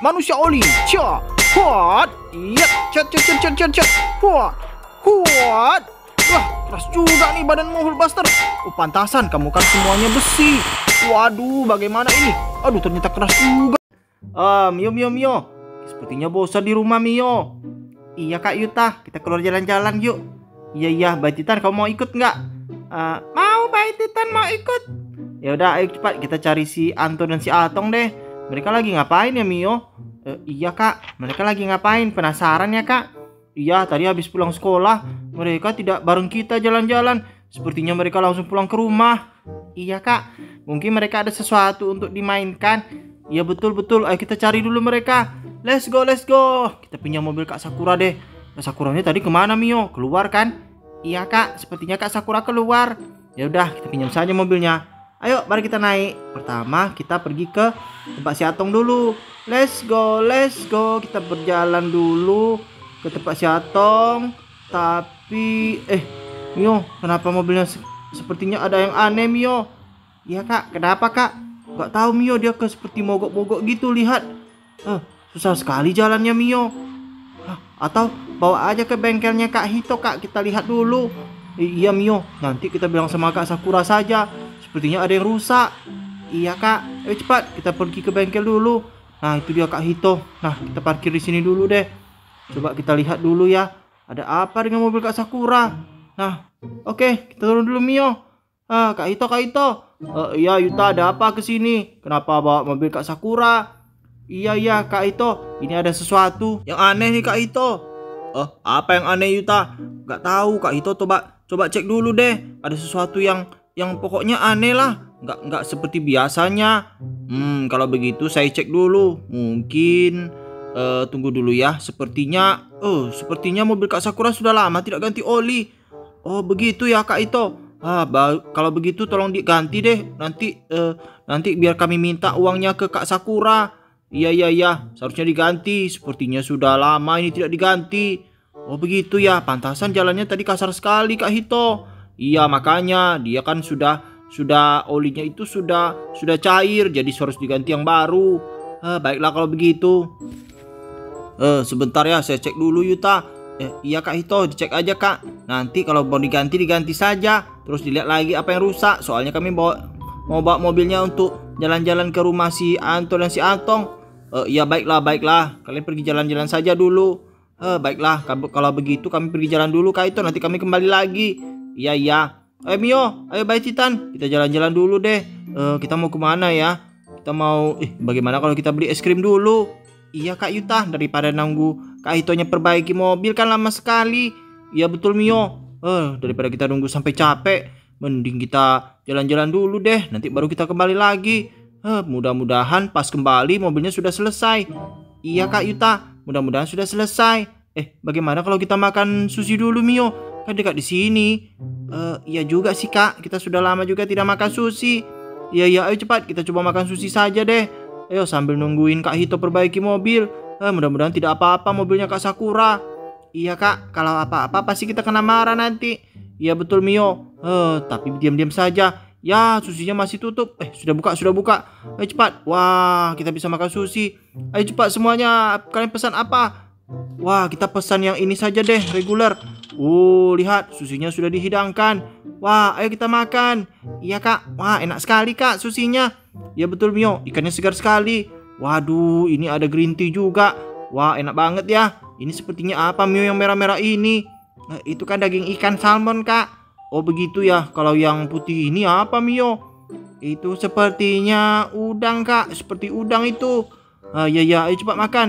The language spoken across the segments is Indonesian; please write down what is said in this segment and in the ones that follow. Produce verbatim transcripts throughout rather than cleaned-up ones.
manusia oli. Cia, kuat. Iya, cat, cat, cat, cat, cat, cat. Kuat, kuat. Wah, keras juga nih badanmu, Hulkbuster. Oh, pantasan kamu kan semuanya besi. Waduh, bagaimana ini? Aduh, ternyata keras juga. Ah, Mio, Mio, Mio. Sepertinya bosan di rumah, Mio. Iya, Kak Yuta, kita keluar jalan-jalan yuk. Iya, iya, Bay Titan, kamu mau ikut nggak? Uh, mau, Bay Titan mau ikut. Ya udah, ayo cepat kita cari si Anto dan si Atong deh. Mereka lagi ngapain ya, Mio? Uh, iya, Kak, mereka lagi ngapain? Penasaran ya, Kak? Iya, tadi habis pulang sekolah, mereka tidak bareng kita jalan-jalan. Sepertinya mereka langsung pulang ke rumah. Iya, Kak, mungkin mereka ada sesuatu untuk dimainkan. Iya, betul-betul, ayo kita cari dulu mereka. Let's go, let's go. Kita pinjam mobil Kak Sakura deh. Kak Sakuranya tadi kemana, Mio? Keluar kan? Iya, Kak, sepertinya Kak Sakura keluar. Ya udah, kita pinjam saja mobilnya. Ayo, mari kita naik. Pertama, kita pergi ke tempat si Atong dulu. Let's go, let's go. Kita berjalan dulu ke tempat si Atong. Tapi, eh, Mio, kenapa mobilnya se sepertinya ada yang aneh, Mio? Iya, Kak, kenapa, Kak? Gak tahu, Mio, dia ke seperti mogok-mogok gitu, lihat. Eh, susah sekali jalannya, Mio. Hah, atau bawa aja ke bengkelnya Kak Hito, Kak. Kita lihat dulu. I iya, Mio, nanti kita bilang sama Kak Sakura saja. Sepertinya ada yang rusak. Iya, Kak. Ayo cepat, kita pergi ke bengkel dulu. Nah, itu dia Kak Hito. Nah, kita parkir di sini dulu deh. Coba kita lihat dulu ya. Ada apa dengan mobil Kak Sakura? Nah, oke, okay, kita turun dulu, Mio. Ah, Kak Hito, Kak Hito. Uh, iya, Yuta, ada apa ke sini? Kenapa bawa mobil Kak Sakura? Iya, iya, Kak Hito. Ini ada sesuatu yang aneh nih, Kak Hito. Oh, apa yang aneh, Yuta? Gak tahu, Kak Hito. Coba, coba cek dulu deh. Ada sesuatu yang yang pokoknya aneh lah. Nggak, nggak seperti biasanya. Hmm, kalau begitu saya cek dulu. Mungkin uh, tunggu dulu ya. Sepertinya, oh, sepertinya mobil Kak Sakura sudah lama tidak ganti oli. Oh, begitu ya, Kak Ito. Ah, kalau begitu tolong diganti deh. Nanti, uh, nanti biar kami minta uangnya ke Kak Sakura. Iya, iya, iya. Seharusnya diganti. Sepertinya sudah lama ini tidak diganti. Oh, begitu ya. Pantasan jalannya tadi kasar sekali, Kak Hito. Iya, makanya dia kan sudah sudah olinya itu sudah sudah cair, jadi harus diganti yang baru. Eh, baiklah kalau begitu. Eh, sebentar ya, saya cek dulu, Yuta. Eh, iya, Kak Hito, dicek aja, Kak. Nanti kalau mau diganti diganti saja. Terus dilihat lagi apa yang rusak. Soalnya kami bawa mau bawa mobilnya untuk jalan-jalan ke rumah si Anto dan si Atong. Eh, iya, baiklah, baiklah. Kalian pergi jalan-jalan saja dulu. Eh, baiklah, kalau begitu kami pergi jalan dulu, Kak Hito. Nanti kami kembali lagi. Iya, iya. Ayo, Mio, ayo Bay Titan, kita jalan-jalan dulu deh. Uh, kita mau kemana ya? Kita mau, eh, bagaimana kalau kita beli es krim dulu? Iya, Kak Yuta, daripada nunggu Kak Hitonya perbaiki mobil kan lama sekali. Iya, betul, Mio. Uh, daripada kita nunggu sampai capek, mending kita jalan-jalan dulu deh. Nanti baru kita kembali lagi. Uh, mudah-mudahan pas kembali mobilnya sudah selesai. Iya, Kak Yuta, mudah-mudahan sudah selesai. Eh, bagaimana kalau kita makan sushi dulu, Mio? Kan dekat di sini. Uh, iya juga sih, Kak. Kita sudah lama juga tidak makan sushi. Iya, iya, ayo cepat kita coba makan sushi saja deh. Ayo sambil nungguin Kak Hito perbaiki mobil. Uh, mudah-mudahan tidak apa-apa mobilnya Kak Sakura. Iya, Kak. Kalau apa-apa pasti kita kena marah nanti. Iya, betul, Mio. Uh, tapi diam-diam saja. Ya, sushinya masih tutup. Eh, sudah buka, sudah buka. Ayo cepat. Wah, kita bisa makan sushi. Ayo cepat semuanya. Kalian pesan apa? Wah, kita pesan yang ini saja deh, regular. Oh, lihat, susinya sudah dihidangkan. Wah, ayo kita makan. Iya, Kak. Wah, enak sekali, Kak, susinya. Ya, betul, Mio. Ikannya segar sekali. Waduh, ini ada green tea juga. Wah, enak banget ya. Ini sepertinya apa, Mio, yang merah-merah ini? Nah, itu kan daging ikan salmon, Kak. Oh, begitu ya. Kalau yang putih ini apa, Mio? Itu sepertinya udang, Kak. Seperti udang itu. Ah, iya, iya. Ayo cepat makan.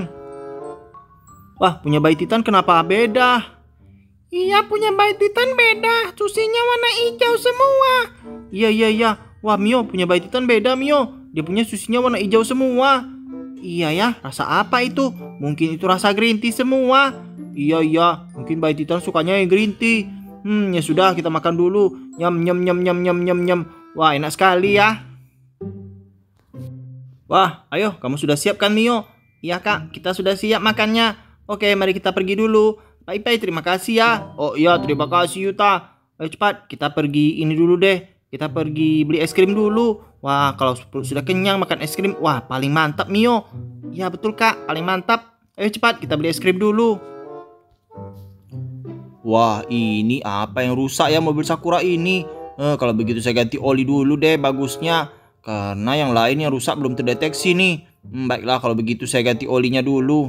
Wah, punya Bay Titan kenapa beda? Iya, punya Bay Titan beda. Susinya warna hijau semua. Iya, iya, iya. Wah, Mio, punya Bay Titan beda, Mio. Dia punya susinya warna hijau semua. Iya ya, rasa apa itu? Mungkin itu rasa green tea semua. Iya, iya. Mungkin Bay Titan sukanya yang green tea. Hmm, ya sudah, kita makan dulu. Nyam, nyam, nyam, nyam, nyam, nyam, nyam. Wah, enak sekali ya. Wah, ayo, kamu sudah siap kan, Mio? Iya, Kak, kita sudah siap makannya. Oke, mari kita pergi dulu. Pai Pai, terima kasih ya. Oh iya, terima kasih Yuta. Ayo cepat, kita pergi ini dulu deh. Kita pergi beli es krim dulu. Wah, kalau sudah kenyang makan es krim, wah paling mantap Mio. Ya betul Kak, paling mantap. Ayo cepat kita beli es krim dulu. Wah, ini apa yang rusak ya mobil Sakura ini? Eh, kalau begitu saya ganti oli dulu deh bagusnya. Karena yang lain yang rusak belum terdeteksi nih. Hmm, baiklah kalau begitu saya ganti olinya dulu.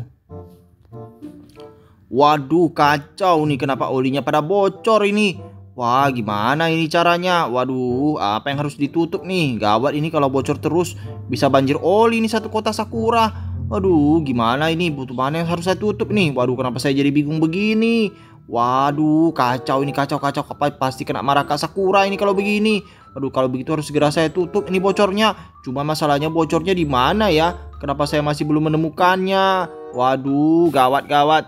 Waduh, kacau nih, kenapa olinya pada bocor ini? Wah, gimana ini caranya? Waduh, apa yang harus ditutup nih? Gawat ini kalau bocor terus bisa banjir oli nih satu kota Sakura. Waduh, gimana ini? Butuh mana yang harus saya tutup nih? Waduh, kenapa saya jadi bingung begini? Waduh, kacau ini, kacau kacau. Pasti kena marah Kak Sakura ini kalau begini. Waduh, kalau begitu harus segera saya tutup ini bocornya. Cuma masalahnya bocornya di mana ya? Kenapa saya masih belum menemukannya? Waduh, gawat gawat.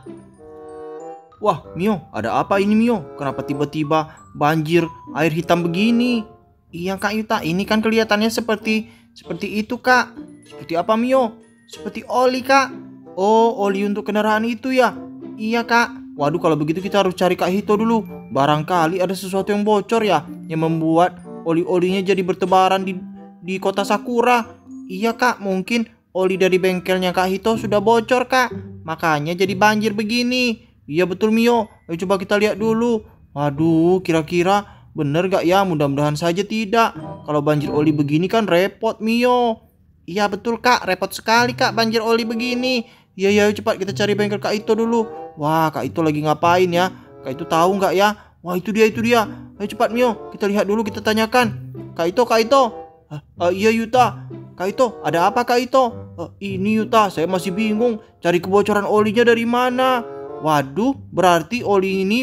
Wah, Mio, ada apa ini Mio? Kenapa tiba-tiba banjir air hitam begini? Iya Kak Yuta, ini kan kelihatannya seperti seperti itu Kak. Seperti apa Mio? Seperti oli Kak. Oh, oli untuk kendaraan itu ya? Iya Kak. Waduh, kalau begitu kita harus cari Kak Hito dulu. Barangkali ada sesuatu yang bocor ya, yang membuat oli-olinya jadi bertebaran di di kota Sakura. Iya Kak, mungkin oli dari bengkelnya Kak Hito sudah bocor Kak. Makanya jadi banjir begini. Iya betul Mio, ayo coba kita lihat dulu. Waduh, kira-kira bener gak ya? Mudah-mudahan saja tidak. Kalau banjir oli begini kan repot Mio. Iya betul Kak, repot sekali Kak banjir oli begini. Iya ya, cepat kita cari bengkel Kak Ito dulu. Wah, Kak Ito lagi ngapain ya? Kak Ito tahu nggak ya? Wah, itu dia, itu dia. Ayo cepat Mio, kita lihat dulu, kita tanyakan. Kak Ito, Kak Ito. Uh, uh, iya Yuta. Kak Ito, ada apa Kak Ito? Uh, ini Yuta, saya masih bingung cari kebocoran olinya dari mana. Waduh, berarti oli ini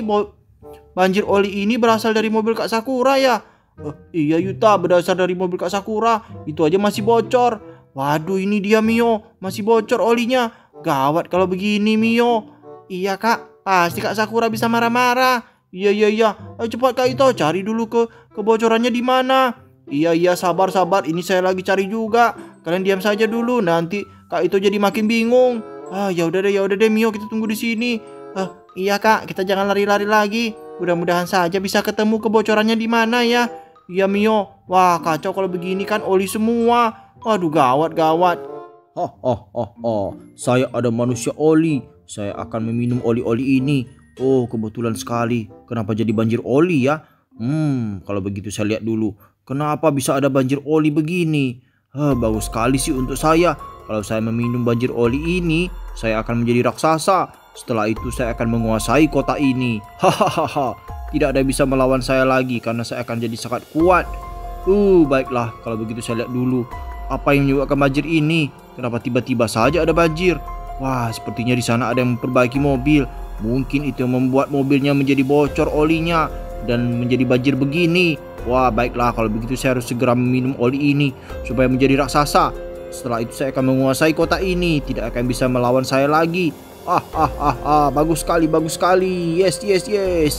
banjir oli ini berasal dari mobil Kak Sakura ya? Uh, iya Yuta, berasal dari mobil Kak Sakura. Itu aja masih bocor. Waduh, ini dia Mio, masih bocor olinya. Gawat kalau begini Mio. Iya Kak, pasti Kak Sakura bisa marah-marah. Iya iya iya, ayo cepat Kak Ito cari dulu ke kebocorannya di mana. Iya iya, sabar sabar, ini saya lagi cari juga. Kalian diam saja dulu, nanti Kak Ito jadi makin bingung. Ah, ya udah deh, ya udah deh Mio, kita tunggu di sini. Ah, iya Kak, kita jangan lari-lari lagi. Mudah-mudahan saja bisa ketemu kebocorannya di mana ya. Iya Mio. Wah, kacau kalau begini kan oli semua. Waduh, gawat gawat. Oh, oh, oh, oh. Saya ada manusia oli. Saya akan meminum oli-oli ini. Oh, kebetulan sekali. Kenapa jadi banjir oli ya? Hmm, kalau begitu saya lihat dulu. Kenapa bisa ada banjir oli begini? Hah, bagus sekali sih untuk saya. Kalau saya meminum banjir oli ini, saya akan menjadi raksasa. Setelah itu saya akan menguasai kota ini. Hahaha. Tidak ada yang bisa melawan saya lagi karena saya akan jadi sangat kuat. Uh, baiklah, kalau begitu saya lihat dulu. Apa yang menyebabkan banjir ini? Kenapa tiba-tiba saja ada banjir? Wah, sepertinya di sana ada yang memperbaiki mobil. Mungkin itu yang membuat mobilnya menjadi bocor olinya dan menjadi banjir begini. Wah, baiklah, kalau begitu saya harus segera meminum oli ini supaya menjadi raksasa. Setelah itu saya akan menguasai kota ini. Tidak akan bisa melawan saya lagi. Ah, ah, ah, ah, bagus sekali, bagus sekali. Yes, yes, yes.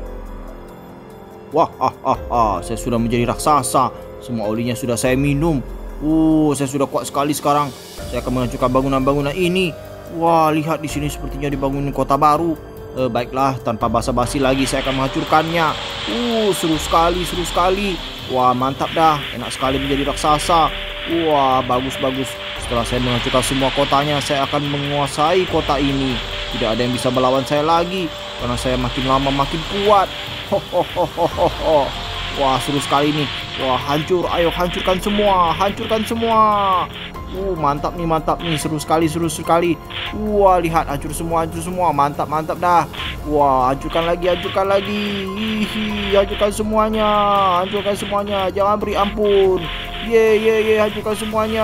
Wah, ah, ah, ah, saya sudah menjadi raksasa. Semua olinya sudah saya minum. Uh, saya sudah kuat sekali sekarang. Saya akan menghancurkan bangunan-bangunan ini. Wah, lihat di sini sepertinya dibangun kota baru. Eh, baiklah, tanpa basa-basi lagi saya akan menghancurkannya. Uh, seru sekali, seru sekali. Wah, mantap dah. Enak sekali menjadi raksasa. Wah, bagus-bagus. Setelah saya menghancurkan semua kotanya, saya akan menguasai kota ini. Tidak ada yang bisa melawan saya lagi karena saya makin lama makin kuat. Hohohohoho. Wah, seru sekali nih. Wah, hancur. Ayo hancurkan semua. Hancurkan semua. Uh, mantap nih, mantap nih. Seru sekali, seru sekali. Wah, lihat, hancur semua, hancur semua. Mantap, mantap dah. Wah, hancurkan lagi, hancurkan lagi. Hihi, hancurkan semuanya. Hancurkan semuanya. Jangan beri ampun. Ye, ye, ye, hancurkan semuanya.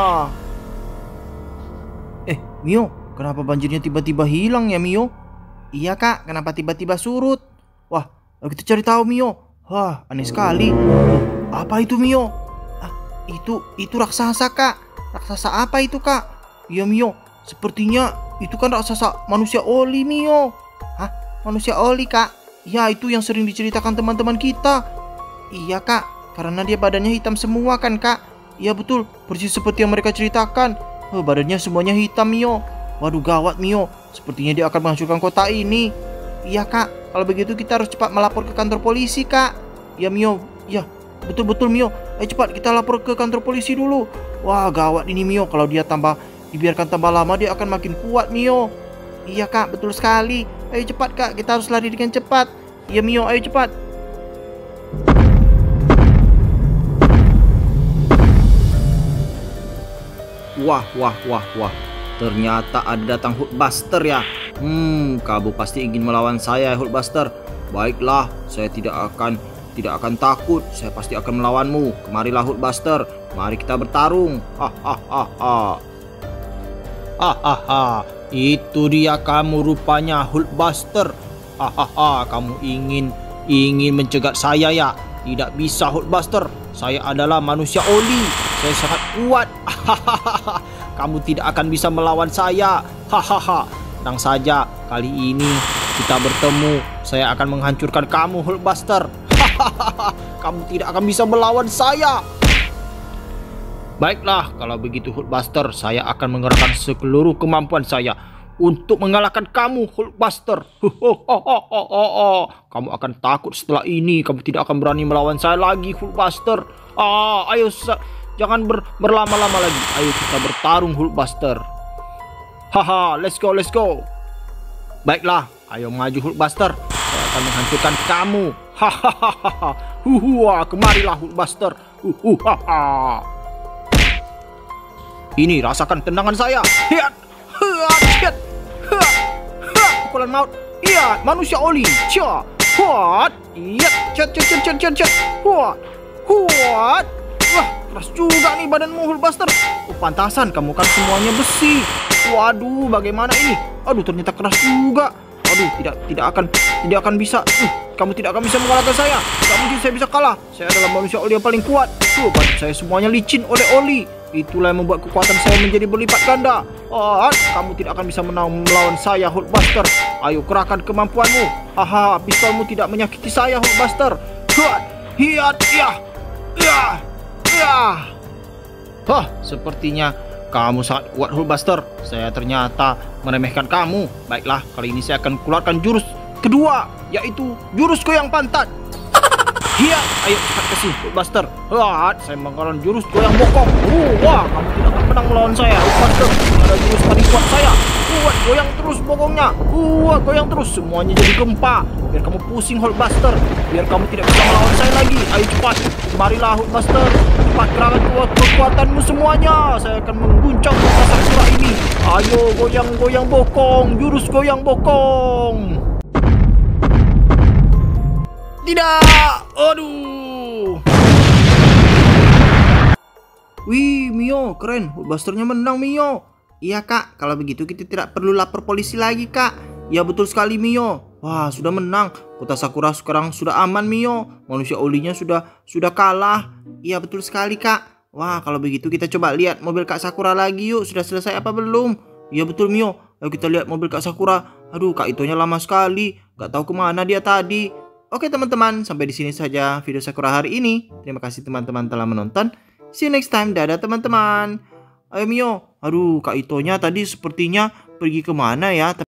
Eh, Mio, kenapa banjirnya tiba-tiba hilang ya, Mio? Iya, Kak. Kenapa tiba-tiba surut? Wah, kita cari tahu, Mio. Wah, aneh sekali. Apa itu, Mio? Ah, itu, itu raksasa, Kak. Raksasa apa itu, Kak? Iya, Mio. Sepertinya itu kan raksasa manusia oli, Mio. Hah? Manusia oli, Kak? Ya, itu yang sering diceritakan teman-teman kita. Iya, Kak. Karena dia badannya hitam semua kan, Kak? Iya, betul. Persis seperti yang mereka ceritakan. Oh, badannya semuanya hitam, Mio. Waduh, gawat, Mio. Sepertinya dia akan menghancurkan kota ini. Iya, Kak. Kalau begitu kita harus cepat melapor ke kantor polisi, Kak. Ya, Mio. Ya, betul-betul Mio. Ayo cepat kita lapor ke kantor polisi dulu. Wah, gawat ini Mio. Kalau dia tambah dibiarkan tambah lama, dia akan makin kuat Mio. Iya Kak, betul sekali. Ayo cepat Kak, kita harus lari dengan cepat. Iya Mio, ayo cepat. Wah, wah, wah, wah. Ternyata ada datang Hulkbuster ya. Hmm, kamu pasti ingin melawan saya, Hulkbuster. Baiklah, saya tidak akan tidak akan takut. Saya pasti akan melawanmu. Kemarilah Hulkbuster. Mari kita bertarung. Hahaha. Hahaha. Itu dia kamu rupanya, Hulkbuster. Hahaha, kamu ingin ingin mencegat saya ya? Tidak bisa, Hulkbuster. Saya adalah manusia oli. Saya sangat kuat. Hahaha. Kamu tidak akan bisa melawan saya. Hahaha. Tenang saja, kali ini kita bertemu. Saya akan menghancurkan kamu, Hulkbuster. Hahaha. Kamu tidak akan bisa melawan saya. Baiklah, kalau begitu Hulkbuster, saya akan mengerahkan seluruh kemampuan saya untuk mengalahkan kamu, Hulkbuster. Kamu akan takut setelah ini. Kamu tidak akan berani melawan saya lagi, Hulkbuster. Ah, ayo jangan ber, berlama-lama lagi. Ayo kita bertarung, Hulkbuster. Haha, let's go, let's go. Baiklah, ayo maju, Hulkbuster. Saya akan menghancurkan kamu. Hahaha. Huhuha, kemarilah, Hulkbuster. Huhuha. Ini rasakan tendangan saya. Hiat, hiat, hiat, hiat, hiat. Pukulan maut. Iya, manusia oli. Cia, huat. Iya, cat, cat, cat, cat, cat, cat. Huat, huat. Wah, keras juga nih badanmu, Hulkbuster. Oh, pantasan kamu kan semuanya besi. Waduh, bagaimana ini? Aduh, ternyata keras juga. Aduh, tidak tidak akan tidak akan bisa. Uh, kamu tidak akan bisa mengalahkan saya. Tidak mungkin saya bisa kalah. Saya adalah manusia oli yang paling kuat. Tuh, badan saya semuanya licin oleh oli. Itulah yang membuat kekuatan saya menjadi berlipat ganda. Oh, kamu tidak akan bisa menang melawan saya, Hulkbuster. Ayo kerahkan kemampuanmu. Haha, pistolmu tidak menyakiti saya, Hulkbuster. Hiat, hiat, ya, ya, ya. Hah, sepertinya kamu sangat kuat, Hulkbuster. Saya ternyata meremehkan kamu. Baiklah, kali ini saya akan keluarkan jurus kedua, yaitu jurus goyang pantat. Iya, ayo cepat ke sini, Hulkbuster. Wah, saya mengeluarkan jurus goyang bokong. Uh, wah, kamu tidak akan menang melawan saya, Hulkbuster. Ada jurus paling kuat saya. Kuat, goyang terus bokongnya. Uh, goyang terus, semuanya jadi gempa. Biar kamu pusing, Hulkbuster. Biar kamu tidak bisa melawan saya lagi. Ayo cepat, marilah, Hulkbuster. Cepat kerahkan kekuatanmu semuanya. Saya akan mengguncang kota Sakura ini. Ayo goyang-goyang bokong, jurus goyang bokong. Tidak, aduh. Wih, Mio, keren. Hulkbusternya menang, Mio. Iya, Kak. Kalau begitu kita tidak perlu lapor polisi lagi, Kak. Ya, betul sekali, Mio. Wah, sudah menang. Kota Sakura sekarang sudah aman, Mio. Manusia olinya sudah sudah kalah. Iya, betul sekali, Kak. Wah, kalau begitu kita coba lihat mobil Kak Sakura lagi yuk. Sudah selesai apa belum? Iya, betul, Mio. Ayo kita lihat mobil Kak Sakura. Aduh, Kak Itonya lama sekali. Gak tahu kemana dia tadi. Oke teman-teman, sampai di sini saja video Sakura hari ini. Terima kasih teman-teman telah menonton. See you next time. Dadah teman-teman. Ayo Mio. Aduh, Kak Itonya tadi sepertinya pergi kemana ya?